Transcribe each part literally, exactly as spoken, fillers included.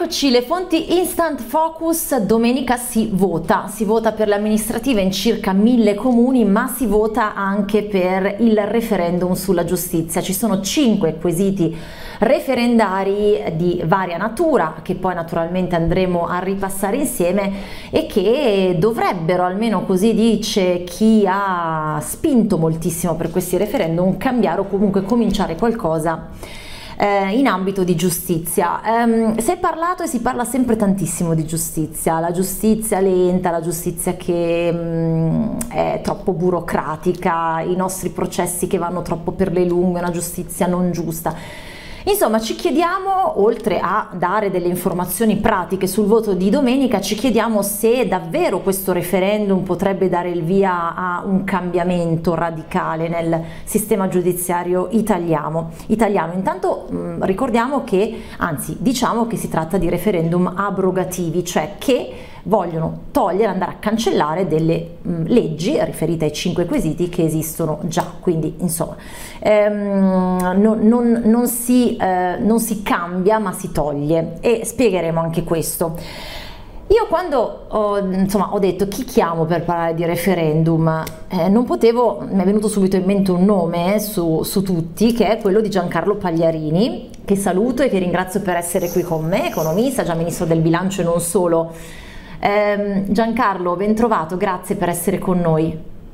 Eccoci, le fonti Instant Focus. Domenica si vota, si vota per le amministrative in circa mille comuni, ma si vota anche per il referendum sulla giustizia. Ci sono cinque quesiti referendari di varia natura che poi naturalmente andremo a ripassare insieme e che dovrebbero, almeno così dice chi ha spinto moltissimo per questi referendum, cambiare o comunque cominciare qualcosa in ambito di giustizia. Um, si è parlato e si parla sempre tantissimo di giustizia, la giustizia lenta, la giustizia che um, è troppo burocratica, i nostri processi che vanno troppo per le lunghe, una giustizia non giusta. Insomma, ci chiediamo, oltre a dare delle informazioni pratiche sul voto di domenica, ci chiediamo se davvero questo referendum potrebbe dare il via a un cambiamento radicale nel sistema giudiziario italiano. italiano. Intanto mh, ricordiamo che, anzi diciamo che si tratta di referendum abrogativi, cioè che vogliono togliere, andare a cancellare delle mh, leggi riferite ai cinque quesiti che esistono già, quindi insomma ehm, non, non, non, si, eh, non si cambia ma si toglie, e spiegheremo anche questo. Io quando ho, insomma, ho detto chi chiamo per parlare di referendum, eh, non potevo, mi è venuto subito in mente un nome su, su tutti, che è quello di Giancarlo Pagliarini, che saluto e che ringrazio per essere qui con me, economista, già ministro del bilancio e non solo. Eh, Giancarlo, ben trovato, grazie per essere con noi.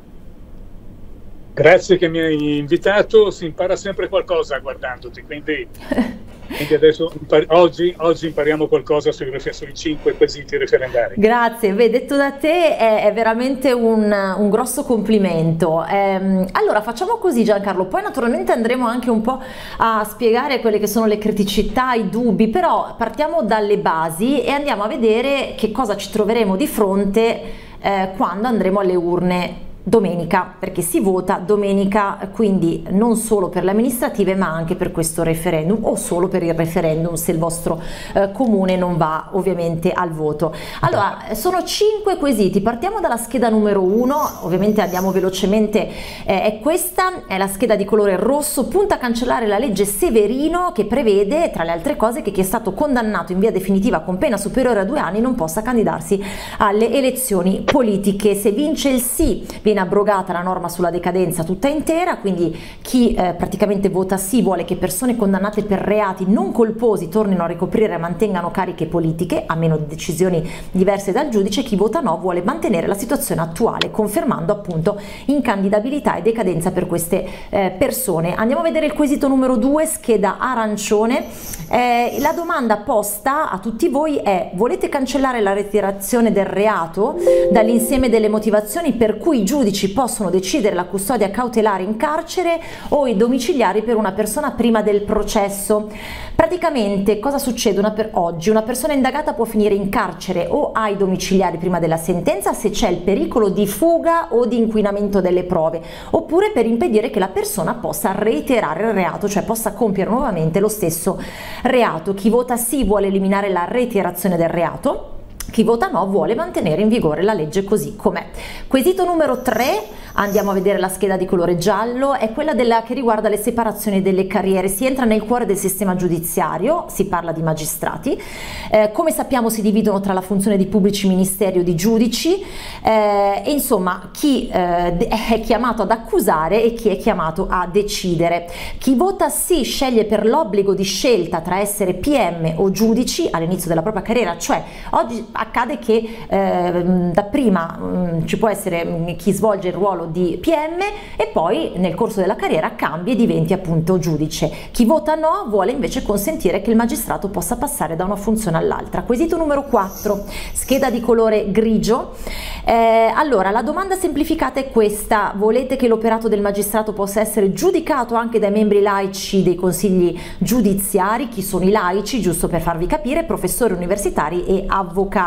Grazie che mi hai invitato, si impara sempre qualcosa guardandoti, quindi, quindi adesso oggi, oggi impariamo qualcosa sui, sui cinque quesiti referendari. Grazie, beh, detto da te è, è veramente un, un grosso complimento. Eh, allora facciamo così, Giancarlo, poi naturalmente andremo anche un po' a spiegare quelle che sono le criticità, i dubbi, però partiamo dalle basi e andiamo a vedere che cosa ci troveremo di fronte eh, quando andremo alle urne domenica, perché si vota domenica, quindi non solo per le amministrative ma anche per questo referendum, o solo per il referendum se il vostro eh, comune non va ovviamente al voto. Allora, sono cinque quesiti, partiamo dalla scheda numero uno, ovviamente andiamo velocemente, eh, è questa, è la scheda di colore rosso, punta a cancellare la legge Severino che prevede, tra le altre cose, che chi è stato condannato in via definitiva con pena superiore a due anni non possa candidarsi alle elezioni politiche. Se vince il sì, viene abrogata la norma sulla decadenza tutta intera, quindi chi eh, praticamente vota sì vuole che persone condannate per reati non colposi tornino a ricoprire e mantengano cariche politiche, a meno di decisioni diverse dal giudice. Chi vota no vuole mantenere la situazione attuale, confermando appunto incandidabilità e decadenza per queste eh, persone. Andiamo a vedere il quesito numero due, scheda arancione. Eh, la domanda posta a tutti voi è: volete cancellare la ritirazione del reato dall'insieme delle motivazioni per cui i giudici possono decidere la custodia cautelare in carcere o i domiciliari per una persona prima del processo? Praticamente cosa succede una per oggi? Una persona indagata può finire in carcere o ai domiciliari prima della sentenza se c'è il pericolo di fuga o di inquinamento delle prove, oppure per impedire che la persona possa reiterare il reato, cioè possa compiere nuovamente lo stesso reato. Chi vota sì vuole eliminare la reiterazione del reato, chi vota no vuole mantenere in vigore la legge così com'è. Quesito numero tre, andiamo a vedere la scheda di colore giallo, è quella della, che riguarda le separazioni delle carriere. Si entra nel cuore del sistema giudiziario, si parla di magistrati, eh, come sappiamo si dividono tra la funzione di pubblici ministeri o di giudici, eh, e insomma chi eh, è chiamato ad accusare e chi è chiamato a decidere. Chi vota sì sceglie per l'obbligo di scelta tra essere P M o giudici all'inizio della propria carriera, cioè oggi accade che eh, dapprima mh, ci può essere mh, chi svolge il ruolo di P M e poi nel corso della carriera cambia e diventi appunto giudice. Chi vota no vuole invece consentire che il magistrato possa passare da una funzione all'altra. Quesito numero quattro, scheda di colore grigio. Eh, allora, la domanda semplificata è questa: volete che l'operato del magistrato possa essere giudicato anche dai membri laici dei consigli giudiziari? Chi sono i laici? Giusto per farvi capire: professori universitari e avvocati.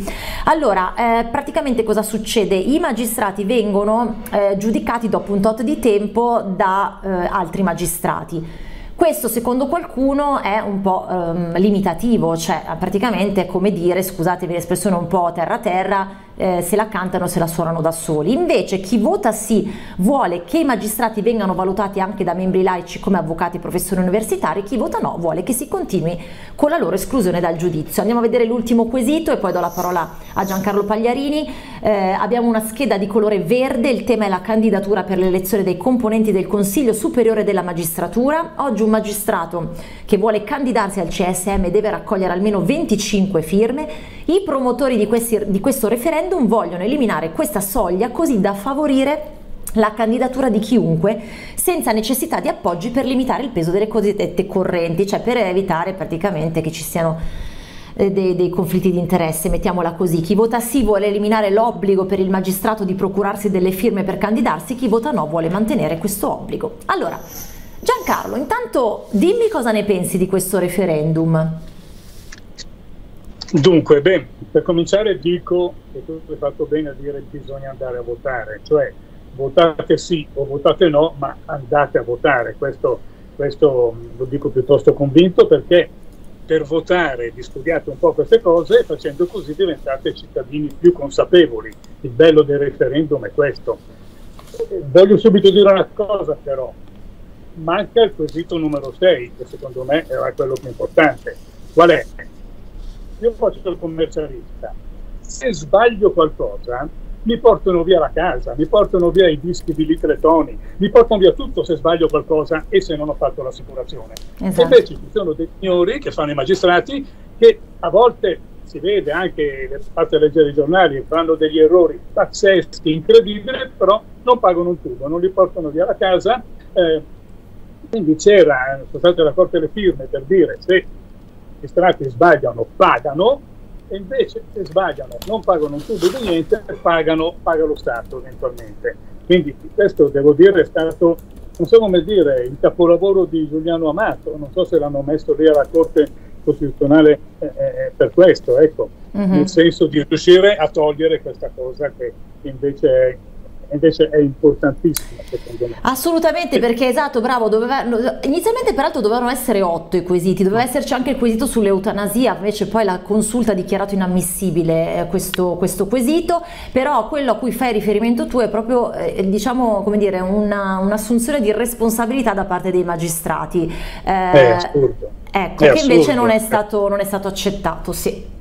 Allora, eh, praticamente cosa succede? I magistrati vengono eh, giudicati dopo un tot di tempo da eh, altri magistrati. Questo secondo qualcuno è un po' ehm, limitativo, cioè praticamente è come dire, scusatemi l'espressione un po' terra terra, eh, se la cantano, se la suonano da soli. Invece chi vota sì vuole che i magistrati vengano valutati anche da membri laici come avvocati e professori universitari, chi vota no vuole che si continui con la loro esclusione dal giudizio. Andiamo a vedere l'ultimo quesito e poi do la parola a Giancarlo Pagliarini. Eh, abbiamo una scheda di colore verde, il tema è la candidatura per l'elezione dei componenti del Consiglio Superiore della Magistratura. Oggi un magistrato che vuole candidarsi al C S M deve raccogliere almeno venticinque firme. I promotori di, questi, di questo referendum vogliono eliminare questa soglia così da favorire la candidatura di chiunque senza necessità di appoggi per limitare il peso delle cosiddette correnti, cioè per evitare praticamente che ci siano eh, dei, dei conflitti di interesse, mettiamola così. Chi vota sì vuole eliminare l'obbligo per il magistrato di procurarsi delle firme per candidarsi, chi vota no vuole mantenere questo obbligo. Allora, Giancarlo, intanto dimmi cosa ne pensi di questo referendum. Dunque, beh, per cominciare dico che tu hai fatto bene a dire che bisogna andare a votare, cioè votate sì o votate no, ma andate a votare. Questo, questo lo dico piuttosto convinto, perché per votare vi studiate un po' queste cose e facendo così diventate cittadini più consapevoli. Il bello del referendum è questo. Voglio subito dire una cosa però, manca il quesito numero sei, che secondo me era quello più importante. Qual è? Io faccio il commercialista, se sbaglio qualcosa mi portano via la casa, mi portano via i dischi di Litretoni, mi portano via tutto se sbaglio qualcosa e se non ho fatto l'assicurazione. Esatto. Invece ci sono dei signori che fanno i magistrati che a volte si vede anche, fate leggere i giornali, fanno degli errori pazzeschi, incredibili, però non pagano un tubo, non li portano via la casa. Eh, quindi c'era, sono state raccolte le firme per dire se i magistrati sbagliano pagano, e invece se sbagliano non pagano un tubo di niente, pagano, paga lo Stato eventualmente. Quindi questo devo dire è stato, non so come dire, il capolavoro di Giuliano Amato, non so se l'hanno messo lì alla Corte Costituzionale eh, per questo, ecco, mm-hmm. nel senso di riuscire a togliere questa cosa che invece è invece è importantissimo secondo me. Assolutamente, perché esatto, bravo, doveva, inizialmente peraltro dovevano essere otto i quesiti, doveva esserci anche il quesito sull'eutanasia, invece poi la consulta ha dichiarato inammissibile eh, questo, questo quesito, però quello a cui fai riferimento tu è proprio eh, diciamo, come dire, un'assunzione di responsabilità da parte dei magistrati, eh, è assurdo, ecco, è che assurdo. Invece non è stato, non è stato accettato, sì.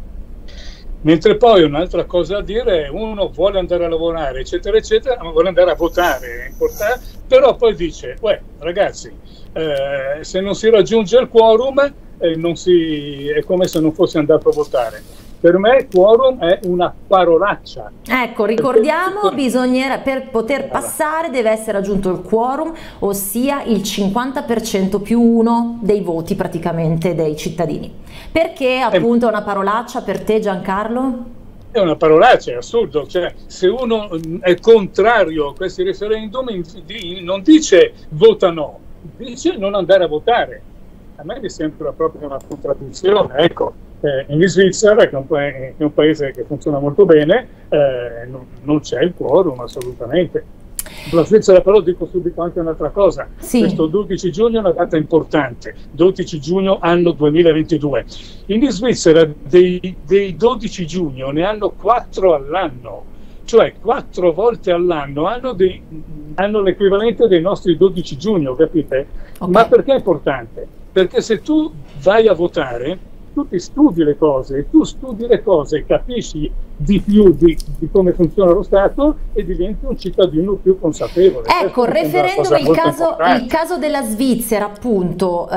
Mentre poi un'altra cosa a dire è uno vuole andare a lavorare eccetera eccetera, ma vuole andare a votare, è importante, però poi dice, uè ragazzi, eh, se non si raggiunge il quorum eh, non si, è come se non fosse andato a votare. Per me il quorum è una parolaccia. Ecco, ricordiamo, bisognerà, per poter passare deve essere raggiunto il quorum, ossia il cinquanta per cento più uno dei voti praticamente dei cittadini. Perché appunto è una parolaccia per te, Giancarlo? È una parolaccia, è assurdo. Cioè, se uno è contrario a questi referendum non dice vota no, dice non andare a votare. A me mi sembra proprio una contraddizione, ecco. Eh, in Svizzera, che è, un pa che è un paese che funziona molto bene, eh, non, non c'è il quorum assolutamente. La Svizzera però dico subito anche un'altra cosa, sì. Questo dodici giugno è una data importante, dodici giugno anno duemilaventidue. In Svizzera dei, dei dodici giugno ne hanno quattro all'anno, cioè quattro volte all'anno hanno, hanno l'equivalente dei nostri dodici giugno, capite? Okay. Ma perché è importante? Perché se tu vai a votare tu ti studi le cose, tu studi le cose, capisci di più di, di come funziona lo Stato e diventi un cittadino più consapevole. Ecco, il referendum, il caso, il caso della Svizzera appunto,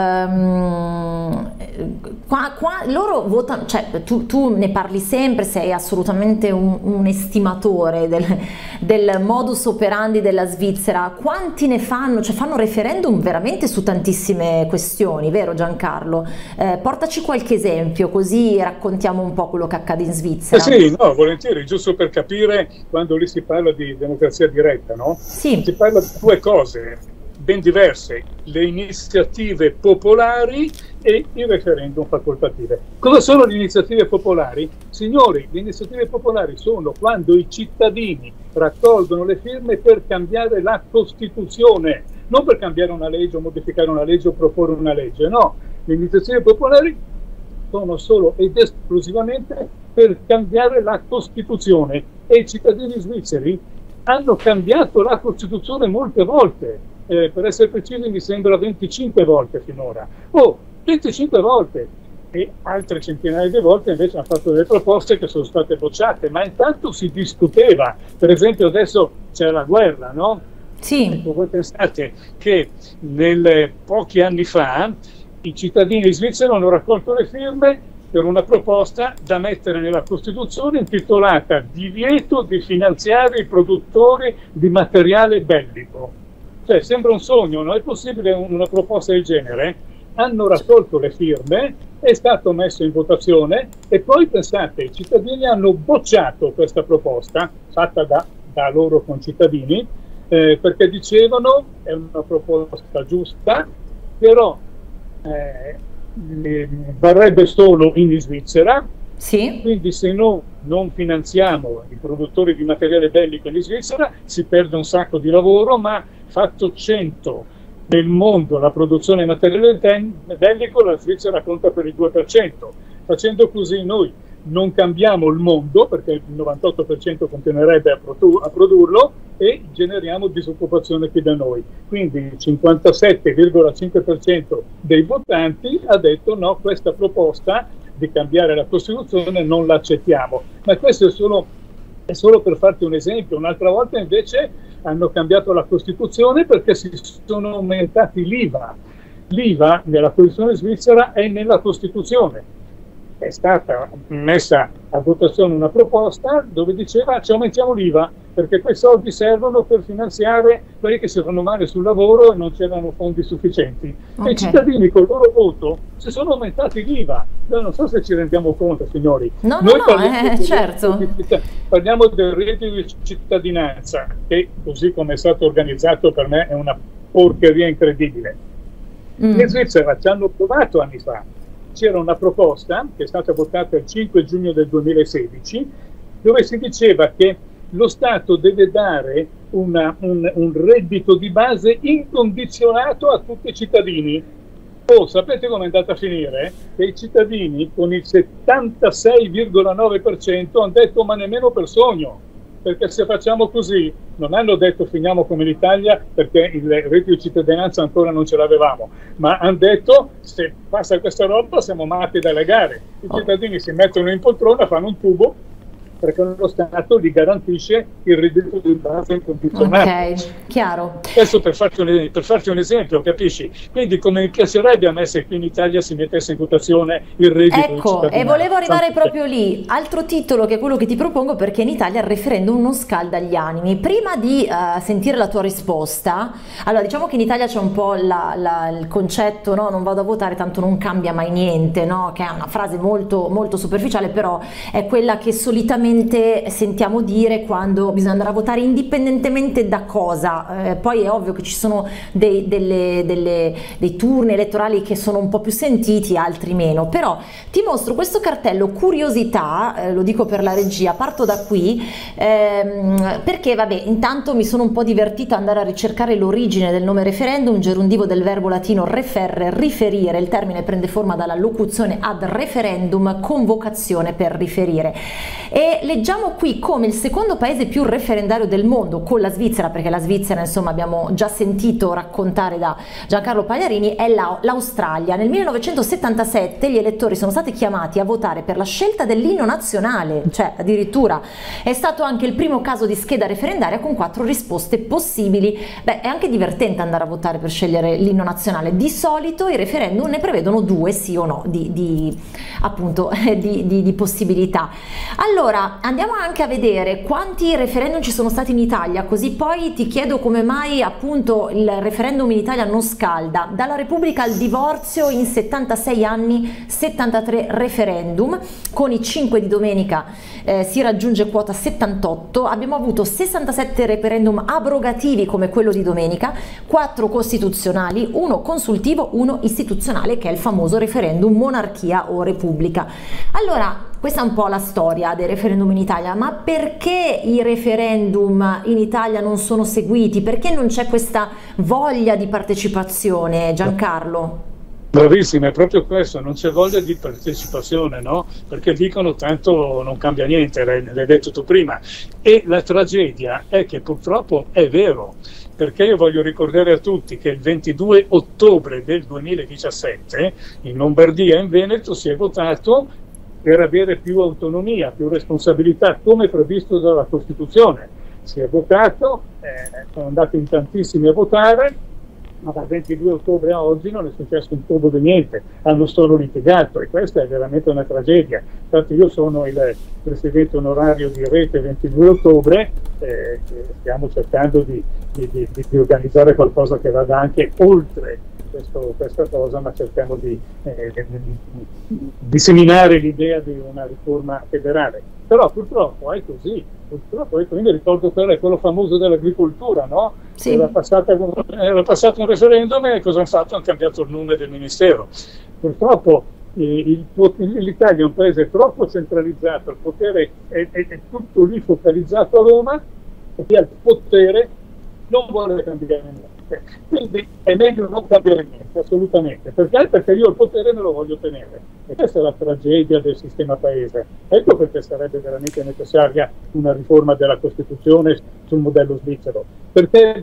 um, qua, qua loro votano, cioè tu, tu ne parli sempre, sei assolutamente un, un estimatore del, del modus operandi della Svizzera, quanti ne fanno? Cioè fanno referendum veramente su tantissime questioni, vero Giancarlo? Eh, portaci qualche esempio. esempio, così raccontiamo un po' quello che accade in Svizzera. Eh sì, no, volentieri, giusto per capire quando lì si parla di democrazia diretta, no? Sì. Si parla di due cose ben diverse, le iniziative popolari e i referendum facoltative. Cosa sono le iniziative popolari? Signori, le iniziative popolari sono quando i cittadini raccolgono le firme per cambiare la Costituzione, non per cambiare una legge o modificare una legge o proporre una legge, no. Le iniziative popolari sono solo ed esclusivamente per cambiare la Costituzione, e i cittadini svizzeri hanno cambiato la Costituzione molte volte, eh, per essere precisi mi sembra venticinque volte finora. Oh, venticinque volte! E altre centinaia di volte invece hanno fatto delle proposte che sono state bocciate, ma intanto si discuteva. Per esempio adesso c'è la guerra, no? Sì. Ecco, voi pensate che nel, pochi anni fa i cittadini svizzeri hanno raccolto le firme per una proposta da mettere nella Costituzione intitolata Divieto di finanziare i produttori di materiale bellico. Cioè, sembra un sogno, non è possibile una proposta del genere? Hanno raccolto le firme, è stato messo in votazione e poi pensate, i cittadini hanno bocciato questa proposta fatta da, da loro concittadini, eh, perché dicevano è una proposta giusta, però eh, varrebbe solo in Svizzera, sì. Quindi se no, non finanziamo i produttori di materiale bellico in Svizzera si perde un sacco di lavoro, ma fatto cento nel mondo la produzione di materiale bellico, la Svizzera conta per il due per cento. Facendo così noi non cambiamo il mondo, perché il novantotto per cento continuerebbe a, produ a produrlo, e generiamo disoccupazione qui da noi. Quindi il cinquantasette virgola cinque per cento dei votanti ha detto no, questa proposta di cambiare la Costituzione non l'accettiamo. Ma questo è solo, è solo per farti un esempio. Un'altra volta invece hanno cambiato la Costituzione perché si sono aumentati l'I V A. L'I V A nella Costituzione svizzera è nella Costituzione. È stata messa a votazione una proposta dove diceva ci aumentiamo l'I V A perché quei soldi servono per finanziare quelli che si fanno male sul lavoro e non c'erano fondi sufficienti. Okay. E i cittadini col loro voto si sono aumentati l'I V A. Io non so se ci rendiamo conto, signori. No, Noi no, parliamo, no, eh, certo. di, parliamo del reddito di cittadinanza, che così come è stato organizzato per me è una porcheria incredibile. Mm. In Svizzera ci hanno provato anni fa. C'era una proposta che è stata votata il cinque giugno del duemilasedici dove si diceva che lo Stato deve dare una, un, un reddito di base incondizionato a tutti i cittadini. Oh, sapete come è andata a finire? Che i cittadini con il settantasei virgola nove per cento hanno detto ma nemmeno per sogno, perché se facciamo così non hanno detto finiamo come l'Italia perché il reddito di cittadinanza ancora non ce l'avevamo, ma hanno detto se passa questa roba siamo matti dalle gare. I oh. cittadini si mettono in poltrona, fanno un tubo perché lo Stato gli garantisce il reddito di base incondizionato. Ok, chiaro. Questo per farti, un, per farti un esempio, capisci? Quindi come mi piacerebbe a me se qui in Italia si mettesse in votazione il reddito ecco, di cittadinanza. E volevo arrivare proprio lì, altro titolo che è quello che ti propongo perché in Italia il referendum non scalda gli animi. Prima di uh, sentire la tua risposta, allora diciamo che in Italia c'è un po' la, la, il concetto no? Non vado a votare tanto non cambia mai niente, no? Che è una frase molto, molto superficiale, però è quella che solitamente sentiamo dire quando bisogna andare a votare indipendentemente da cosa. Eh, poi è ovvio che ci sono dei, delle, delle, dei turni elettorali che sono un po' più sentiti, altri meno, però ti mostro questo cartello curiosità, eh, lo dico per la regia, parto da qui ehm, perché vabbè intanto mi sono un po' divertita ad andare a ricercare l'origine del nome referendum, gerundivo del verbo latino referre, riferire. Il termine prende forma dalla locuzione ad referendum, convocazione per riferire. E leggiamo qui come il secondo paese più referendario del mondo, con la Svizzera, perché la Svizzera insomma abbiamo già sentito raccontare da Giancarlo Pagliarini, è l'Australia. Nel millenovecentosettantasette gli elettori sono stati chiamati a votare per la scelta dell'inno nazionale, cioè addirittura è stato anche il primo caso di scheda referendaria con quattro risposte possibili. Beh, è anche divertente andare a votare per scegliere l'inno nazionale. Di solito i referendum ne prevedono due, sì o no, di, di appunto di, di, di possibilità. Allora andiamo anche a vedere quanti referendum ci sono stati in Italia, così poi ti chiedo come mai appunto il referendum in Italia non scalda. Dalla Repubblica al divorzio in settantasei anni, settantatré referendum, con i cinque di domenica eh, si raggiunge quota settantotto. Abbiamo avuto sessantasette referendum abrogativi come quello di domenica, quattro costituzionali, uno consultivo, uno istituzionale che è il famoso referendum monarchia o repubblica. Allora questa è un po' la storia dei referendum in Italia, ma perché i referendum in Italia non sono seguiti? Perché non c'è questa voglia di partecipazione, Giancarlo? Bravissima, è proprio questo, non c'è voglia di partecipazione, no? Perché dicono tanto non cambia niente, l'hai, l'hai detto tu prima. E la tragedia è che purtroppo è vero, perché io voglio ricordare a tutti che il ventidue ottobre del duemiladiciassette in Lombardia e in Veneto si è votato per avere più autonomia, più responsabilità, come previsto dalla Costituzione. Si è votato, eh, sono andati in tantissimi a votare, ma dal ventidue ottobre a oggi non è successo un tubo di niente, hanno solo litigato, e questa è veramente una tragedia. Infatti io sono il presidente onorario di Rete ventidue ottobre, eh, stiamo cercando di, di, di, di organizzare qualcosa che vada anche oltre questo, questa cosa, ma cerchiamo di, eh, di disseminare l'idea di una riforma federale. Però purtroppo è così, purtroppo è così. Mi ricordo quello, quello famoso dell'agricoltura, no? Sì. Era, passata, era passato un referendum e cosa hanno fatto? Hanno cambiato il nome del ministero. Purtroppo eh, l'Italia è un paese troppo centralizzato, il potere è, è, è tutto lì focalizzato a Roma, e chi ha il potere non vuole cambiare niente. Quindi è meglio non cambiare niente, assolutamente. Perché? Perché io il potere me lo voglio tenere. E questa è la tragedia del sistema paese. Ecco perché sarebbe veramente necessaria una riforma della Costituzione sul modello svizzero. Perché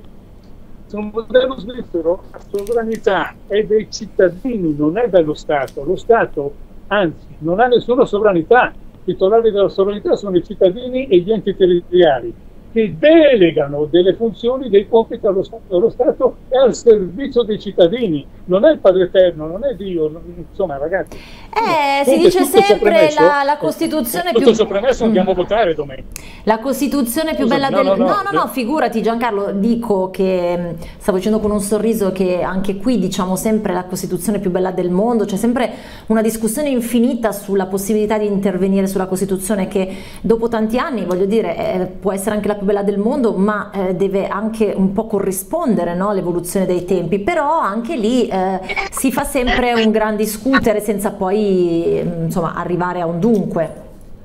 sul modello svizzero la sovranità è dei cittadini, non è dello Stato. Lo Stato, anzi, non ha nessuna sovranità. I titolari della sovranità sono i cittadini e gli enti territoriali, che delegano delle funzioni, dei compiti allo Stato. Lo Stato è al servizio dei cittadini, non è il Padre Eterno, non è Dio, insomma ragazzi. Eh, si dice sempre la, la Costituzione tutto più... Tutto premesso, andiamo a votare domenica. La Costituzione più Scusa, bella no, del... No no, no, no, no, figurati Giancarlo, dico che, stavo dicendo con un sorriso, che anche qui diciamo sempre la Costituzione più bella del mondo, c'è sempre una discussione infinita sulla possibilità di intervenire sulla Costituzione, che dopo tanti anni, voglio dire, eh, può essere anche la più bella del mondo, ma eh, deve anche un po' corrispondere, no, all'evoluzione dei tempi, però anche lì eh, si fa sempre un gran discutere senza poi insomma arrivare a un dunque.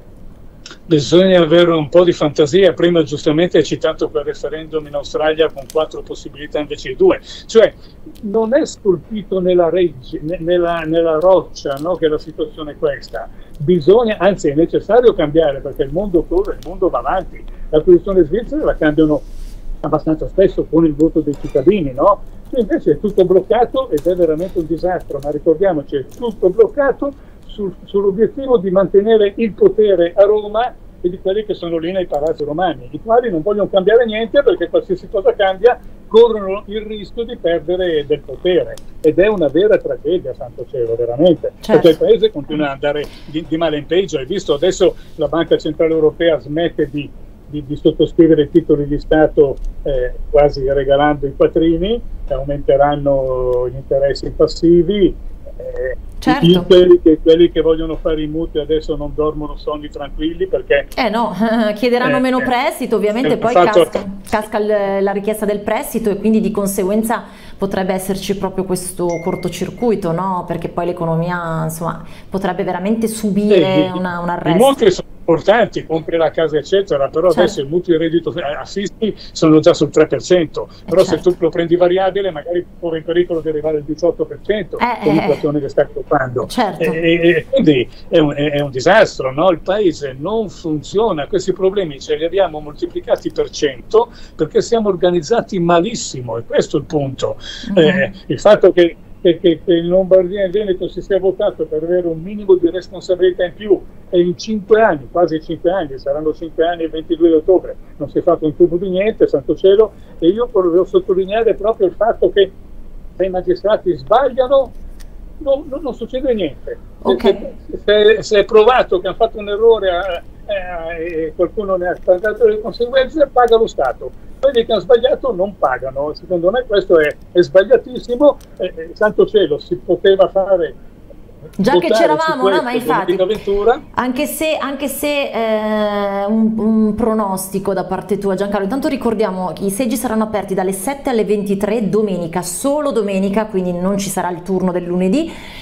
Bisogna avere un po' di fantasia. Prima giustamente hai citato quel referendum in Australia con quattro possibilità invece di due, cioè non è scolpito nella, regge, nella, nella roccia, no, che la situazione è questa. Bisogna, anzi è necessario cambiare, perché il mondo corre, il mondo va avanti. La Costituzione svizzera la cambiano abbastanza spesso con il voto dei cittadini, no? Invece è tutto bloccato ed è veramente un disastro, ma ricordiamoci, è tutto bloccato sul, sull'obiettivo di mantenere il potere a Roma e di quelli che sono lì nei palazzi romani, i quali non vogliono cambiare niente, perché qualsiasi cosa cambia corrono il rischio di perdere del potere, ed è una vera tragedia, santo cielo, veramente. Certo. Perché il paese continua ad andare di, di male in peggio. Hai visto adesso la Banca Centrale Europea smette di Di, di sottoscrivere titoli di Stato eh, quasi regalando i quattrini, aumenteranno gli interessi passivi, eh, certo. quelli, che, quelli che vogliono fare i mutui adesso non dormono sonni tranquilli, perché eh no, chiederanno eh, meno prestito, ovviamente, eh, poi fatto... casca, casca la richiesta del prestito, e quindi di conseguenza potrebbe esserci proprio questo cortocircuito, no? Perché poi l'economia insomma potrebbe veramente subire eh, una, un arresto. Importanti, compri la casa eccetera, però certo. Adesso i mutui reddito assisti sono già sul tre per cento, però certo. Se tu lo prendi variabile magari corre in pericolo di arrivare al diciotto per cento eh, con l'inflazione eh, che sta toccando, certo. e, e quindi è un, è un disastro, no? Il paese non funziona, questi problemi ce li abbiamo moltiplicati per cento perché siamo organizzati malissimo, e questo è il punto. Okay. Eh, il fatto che Che, che, che in Lombardia e in Veneto si sia votato per avere un minimo di responsabilità in più, e in cinque anni, quasi cinque anni, saranno cinque anni il ventidue ottobre, non si è fatto un tubo di niente, santo cielo. E io volevo sottolineare proprio il fatto che se i magistrati sbagliano non, non, non succede niente. Okay. Se, se è provato che hanno fatto un errore eh, e qualcuno ne ha pagato le conseguenze, paga lo Stato. Quelli che hanno sbagliato non pagano. Secondo me questo è, è sbagliatissimo. Eh, eh, santo cielo, si poteva fare già che c'eravamo, no? Ma infatti anche se, anche se eh, un, un pronostico da parte tua, Giancarlo, intanto ricordiamo che i seggi saranno aperti dalle sette alle ventitré domenica, solo domenica, quindi non ci sarà il turno del lunedì,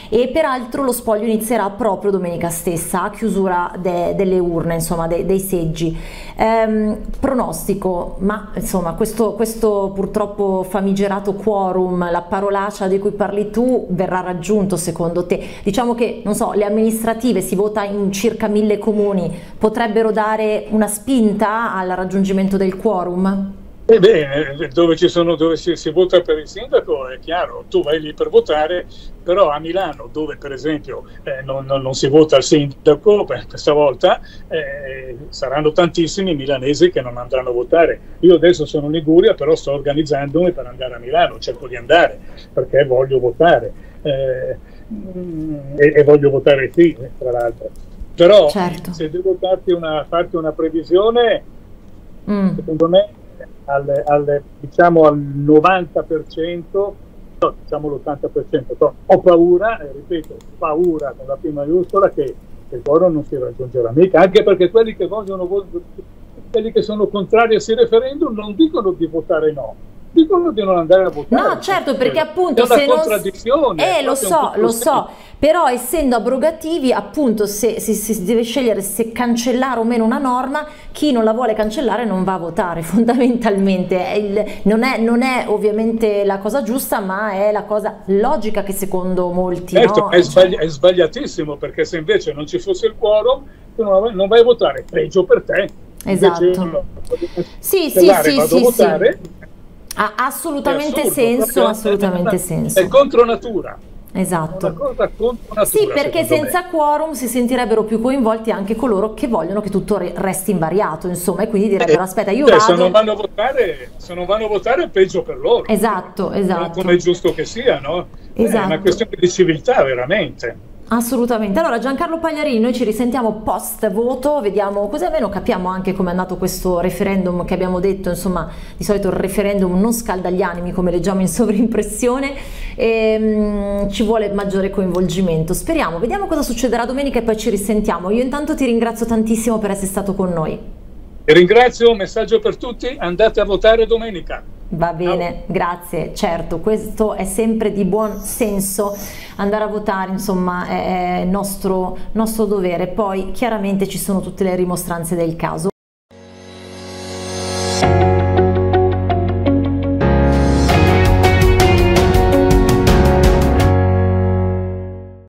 e peraltro lo spoglio inizierà proprio domenica stessa a chiusura de, delle urne, insomma de, dei seggi. Ehm, pronostico, ma insomma questo, questo purtroppo famigerato quorum, la parolaccia di cui parli tu, verrà raggiunto secondo te? Diciamo che, non so, le amministrative, si vota in circa mille comuni, potrebbero dare una spinta al raggiungimento del quorum? E beh, dove, ci sono, dove si, si vota per il sindaco è chiaro, tu vai lì per votare, però a Milano, dove per esempio eh, non, non, non si vota al sindaco, per questa volta eh, saranno tantissimi milanesi che non andranno a votare. Io adesso sono in Liguria, però sto organizzandomi per andare a Milano, cerco di andare perché voglio votare eh, e, e voglio votare sì, tra l'altro. Però certo, se devo darti una, farti una previsione, mm. secondo me Al, al, diciamo al novanta per cento, no, diciamo l'ottanta per cento, no, ho paura, e ripeto, paura con la P maiuscola, che, che il quorum non si raggiungerà mica, anche perché quelli che vogliono, quelli che sono contrari a questo referendum non dicono di votare no, dicono di non andare a votare. No, certo, perché appunto è una se contraddizione. Non... Eh, lo so, lo so, però essendo abrogativi, appunto, se, se, se si deve scegliere se cancellare o meno una norma, chi non la vuole cancellare non va a votare, fondamentalmente. È il, non, è, non è ovviamente la cosa giusta, ma è la cosa logica che secondo molti... Certo, no? è, sbagli è sbagliatissimo, perché se invece non ci fosse il quorum, tu non, non vai a votare, peggio per te. Esatto. Invece, sì, sì, sì, vado sì, a votare, sì. Ha assolutamente assurdo, senso, assolutamente è, senso. È contro natura. Esatto. Una cosa contro natura, sì, perché senza me. quorum si sentirebbero più coinvolti anche coloro che vogliono che tutto resti invariato, insomma, e quindi direbbero: aspetta, io eh, vado... se non vanno a votare, se non vanno a votare è peggio per loro. Esatto, esatto. Come è giusto che sia, no? Esatto. È una questione di civiltà, veramente. Assolutamente. Allora, Giancarlo Pagliarini, noi ci risentiamo post voto, vediamo così, almeno capiamo anche come è andato questo referendum che abbiamo detto, insomma, di solito il referendum non scalda gli animi, come leggiamo in sovrimpressione, e, um, ci vuole maggiore coinvolgimento. Speriamo, vediamo cosa succederà domenica e poi ci risentiamo. Io intanto ti ringrazio tantissimo per essere stato con noi. Ti ringrazio, un messaggio per tutti, andate a votare domenica. Va bene, grazie, certo, questo è sempre di buon senso, andare a votare, insomma, è nostro, nostro dovere, poi chiaramente ci sono tutte le rimostranze del caso.